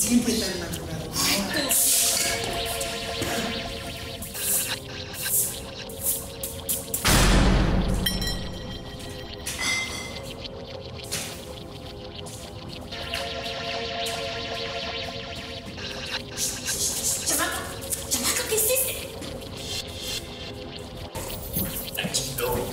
Siempre tan enamorado. Chamaco, ¿qué hiciste? Tranquilo.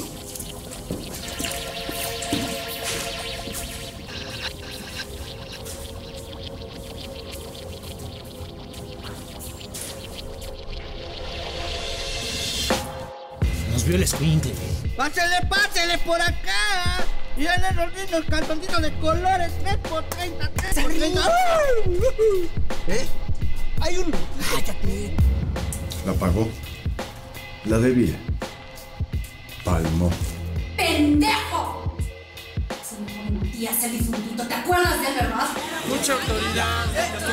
Nos vio el escuincle. Pásele por acá. Vienen los niños calzoncitos de colores. 3 por 30, 3 por 30. ¿Eh? Hay un... ¡Cállate! La pagó. La debía. Palmó. ¡Pendejo! Se me pone un día hacer difuntito. ¿Te acuerdas de él, verdad? Mucha autoridad.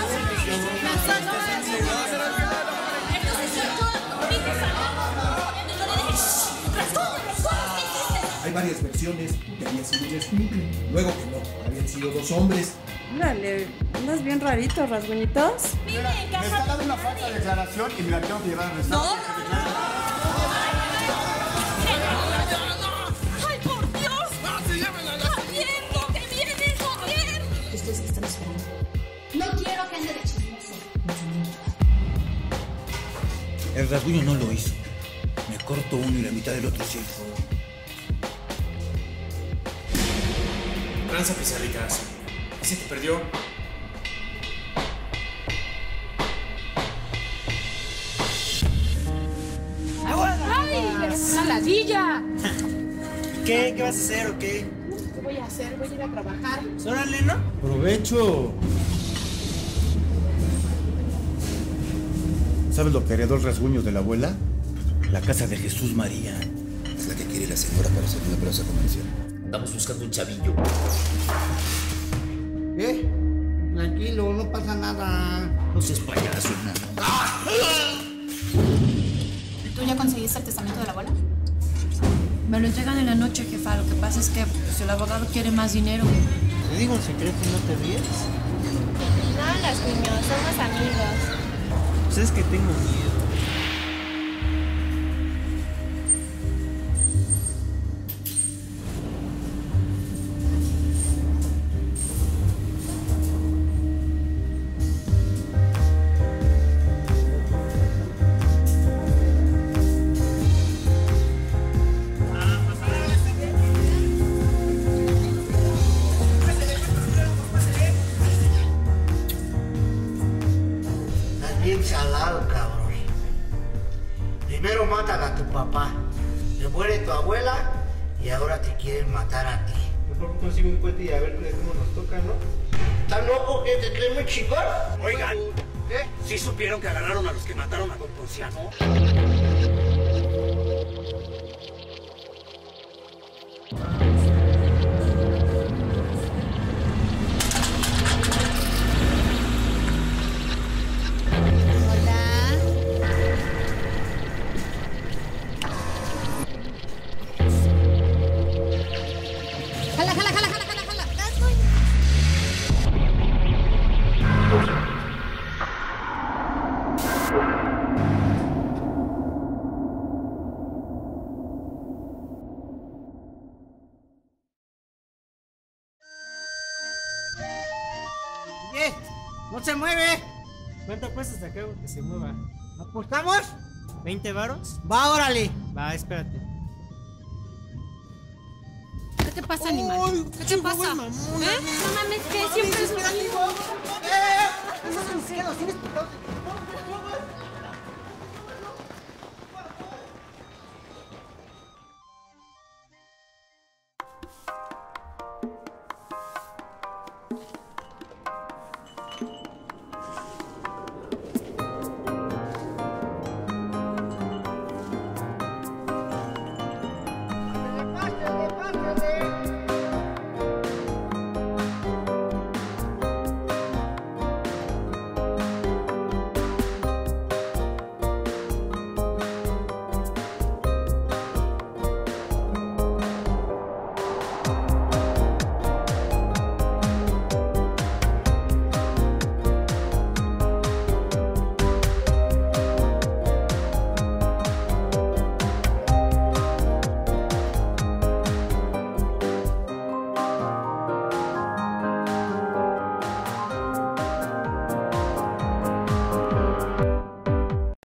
Hay varias versiones, que había sido un escuincle, luego que no, habían sido 2 hombres. Órale, andas bien rarito, rasguñitos. Me está dando una falta de declaración y me la tengo que llevar al restaurante. ¡Ay, por Dios! ¡Javier, no te vienes, Javier! Ustedes que están esperando. No quiero que ande de chismoso. El rasguño no lo hizo. Me corto uno y la mitad del otro sí. Tranza pizarritas. ¿Y se te perdió? ¡Ay, es una ladilla! ¿Qué? ¿Qué vas a hacer o qué? ¿Qué voy a hacer? Voy a ir a trabajar. Órale, ¿no? ¡Provecho! ¿Sabes lo que heredó el rasguño de la abuela? La casa de Jesús María. Es la que quiere la señora para hacer una plaza comercial. Andamos buscando un chavillo. ¿Qué? Tranquilo, no pasa nada. No seas payaso, hermano. ¿Tú ya conseguiste el testamento de la abuela? Me lo entregan en la noche, jefa. Lo que pasa es que pues, el abogado quiere más dinero. Te digo un secreto y no te ríes. No, los niños, somos amigos. Pues es que tengo miedo. Bien salado, cabrón. Primero matan a tu papá, te muere tu abuela y ahora te quieren matar a ti. Mejor consigo un puente y a ver cómo nos toca, ¿no? ¿Estás loco que te crees muy chingón? Oigan, ¿Qué? ¿sí supieron que agarraron a los que mataron a don Ponciano? ¡Jala, jala, jala, jala, jala, jala! ¿Qué? ¡No se mueve! ¿Cuánto cuesta sacar que se mueva? ¿Apostamos? ¿20 varos? Va, órale. Va, espérate. ¿Qué te pasa, animal? ¿Qué te pasa? No mames, que siempre es lo mismo. ¡Esos son los tienes putados.